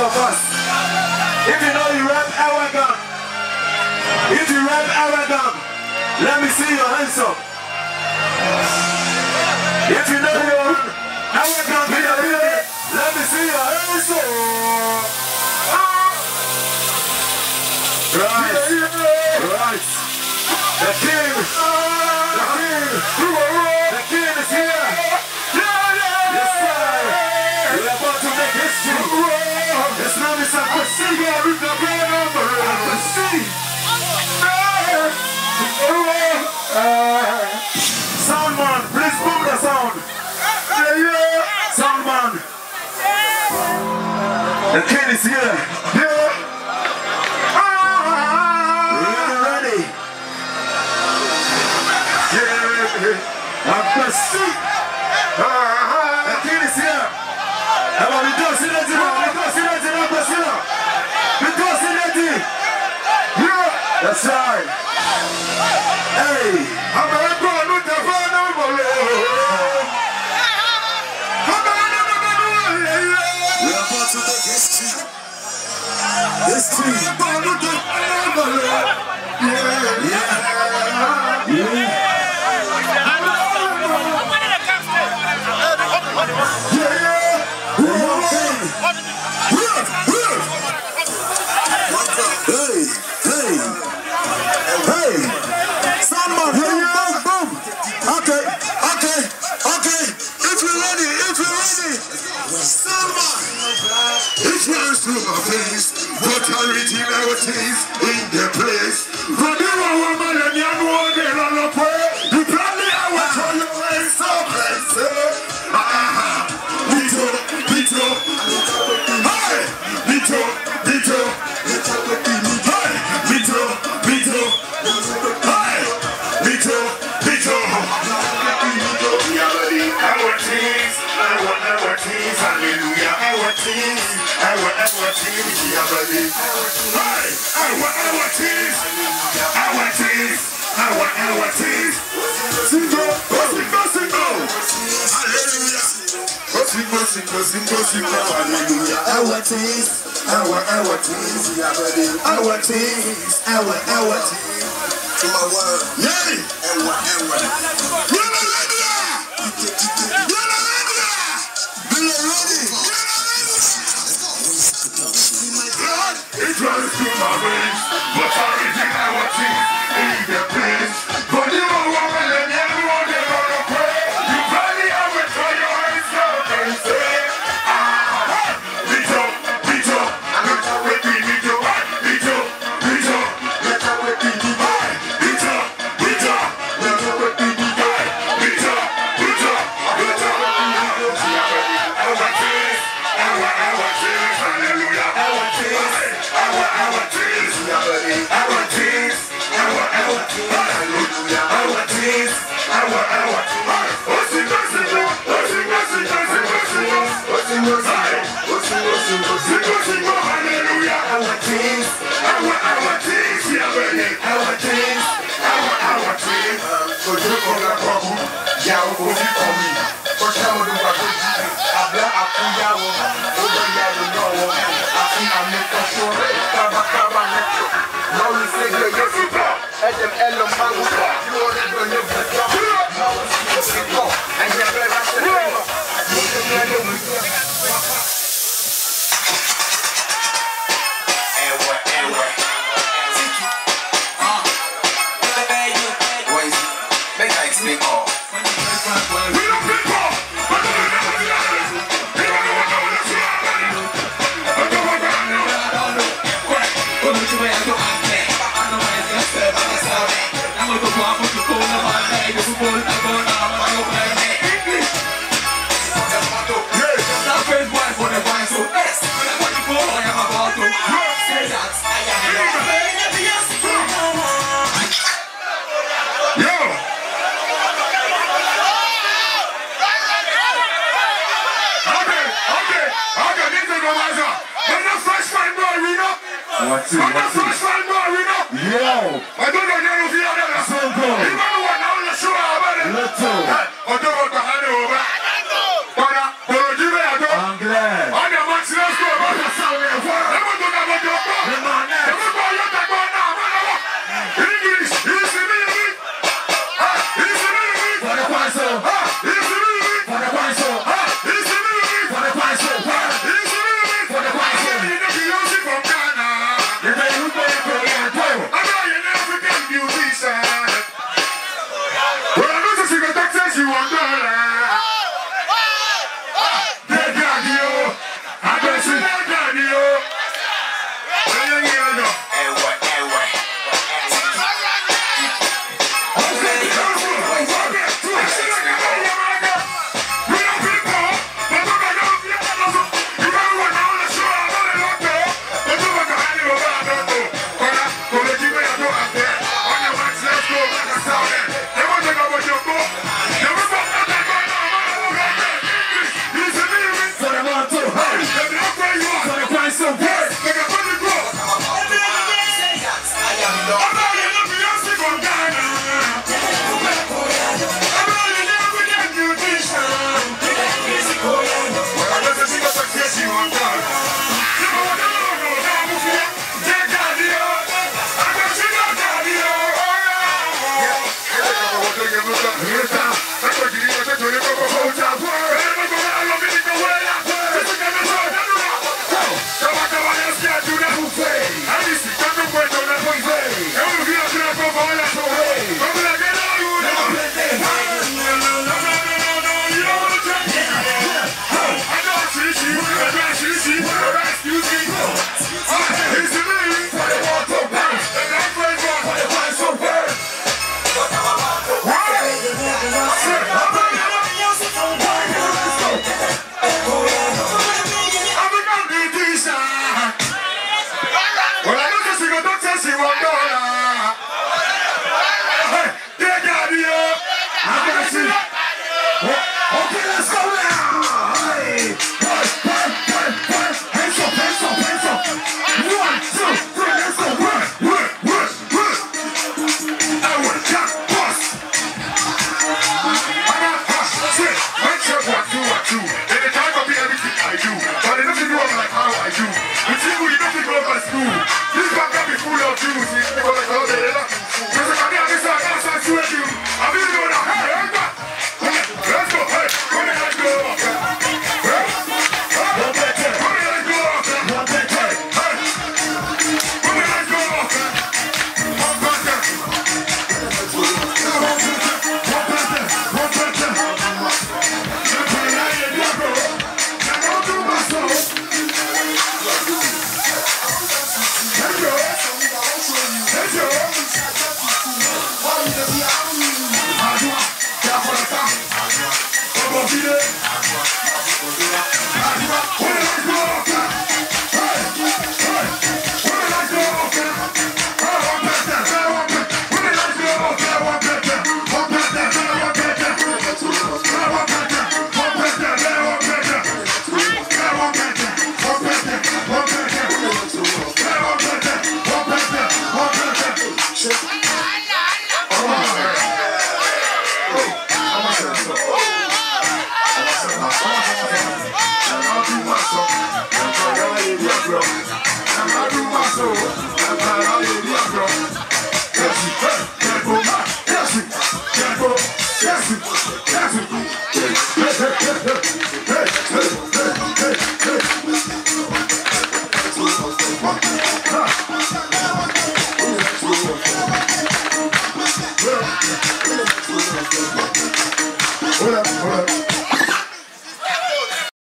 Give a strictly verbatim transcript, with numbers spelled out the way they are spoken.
of us. If you know you rap Aragon, if you rap Aragon, let me see your hands up. If you know you rap Aragon, let me see your hands up. Right, right. The king, the king, the king is here. Yes, sir. We're about to make history. His name is Akwesi. Akwesi. Soundman, please boom the sound. Soundman. The king is here. Ready, ready. Yeah. Akwesi. The king is here. Everybody do see that in our because see that in our because because see that in. Yeah, that's right. Hey, I'm a going to the phone number. We are about to make history. History. Yeah, yeah, yeah. Hey, hey, hey, someone, boom, boom, boom. Okay, okay, okay. If you're ready, if you're ready, someone. It runs through my face. Brutality never takes in the place. But you are a woman and you know they're on the way. You probably are what on your way, so crazy. Ah, me too, me too. Hey, me too, me too. Our our teams, hey, our our teams, our teams, our our teams. Single, single, single. Hallelujah. Single, single, single, single. Hallelujah. Our teams, our our teams, our teams, our our teams. To my word, yay, our our. It runs through my veins, but I retain our teeth in the place. But you are woman and everyone is on the pray. You probably have it for your hands up and say, ah, beat up, beat up, beat up with me, beat up, beat up, beat up, beat up with me, beat up, beat up, beat up, beat up with me, beat up, beat up, beat up, beat up. Our teeth, our our teeth, hallelujah, our teeth. Our our teams, our teams, our our hallelujah, our teams, our our what's it, what's it, what's it, what's it, what's it, what's it, what's it, what's it, what's it, what's it, hallelujah, our teams, our our teams, our teams, our our teams. So you come la babu, ya o ko fi ko mi, o sha mo do ba ko ji, abla akuya wo, o do ya do no wo, afi ameka so. Now we say the yes you go, and them elom mango go. You already know the job. Now we see the go, and you better not say no. You can get it with you. And what, and what? Uh, boys, make I explain all. We don't pick up, but we don't know the others. We don't know what all this is. I don't know what I know. What would you wear? I don't know. I'm gonna go off with the phone on my leg. This is what I'm going on. I'm gonna play English. Now, first wife, what am I so best? When I want to go, I am about to say that I am yo! Okay, okay, okay, this is the Maza. When the freshman boy, we know. What's it? When the freshman boy, we know. Yo! I don't know if you know that. So good. You know what? Now let's show about it. Let's go. I don't know what to hand over. But I'm glad. I'm the match. Let's go. bro. I'm a do my soul. I'm a lady, bro. Yes, hey, can't go back. Yes, can't go. Yes, yes, hey, hey, hey, hey, hey, hey, hey, hey.